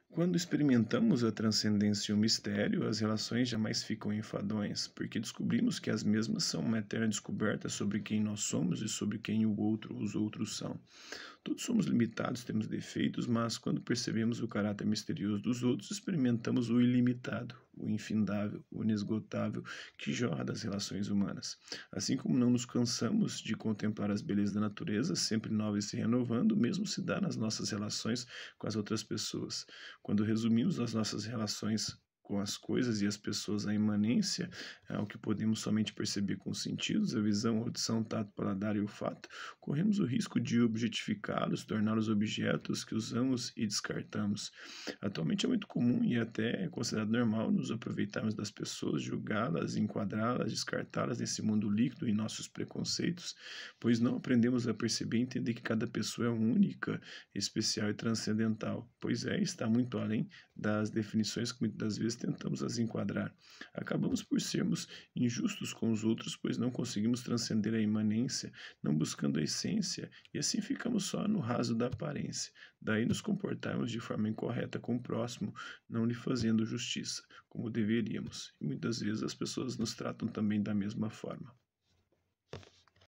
Quando experimentamos a transcendência e o mistério, as relações jamais ficam enfadonhas, porque descobrimos que as mesmas são uma eterna descoberta sobre quem nós somos e sobre quem os outros são. Todos somos limitados, temos defeitos, mas quando percebemos o caráter misterioso dos outros, experimentamos o ilimitado, o infindável, o inesgotável que jorra das relações humanas. Assim como não nos cansamos de contemplar as belezas da natureza, sempre nova e se renovando, o mesmo se dá nas nossas relações com as outras pessoas. Quando resumimos as nossas relações com as coisas e as pessoas, a imanência é o que podemos somente perceber com os sentidos, a visão, a audição, o tato, o paladar e o olfato, corremos o risco de objetificá-los, torná-los objetos que usamos e descartamos. Atualmente é muito comum e até é considerado normal nos aproveitarmos das pessoas, julgá-las, enquadrá-las, descartá-las nesse mundo líquido em nossos preconceitos, pois não aprendemos a perceber e entender que cada pessoa é única, especial e transcendental, pois está muito além das definições que muitas das vezes tentamos as enquadrar. Acabamos por sermos injustos com os outros, pois não conseguimos transcender a imanência, não buscando a essência, e assim ficamos só no raso da aparência. Daí nos comportarmos de forma incorreta com o próximo, não lhe fazendo justiça, como deveríamos. E muitas vezes as pessoas nos tratam também da mesma forma.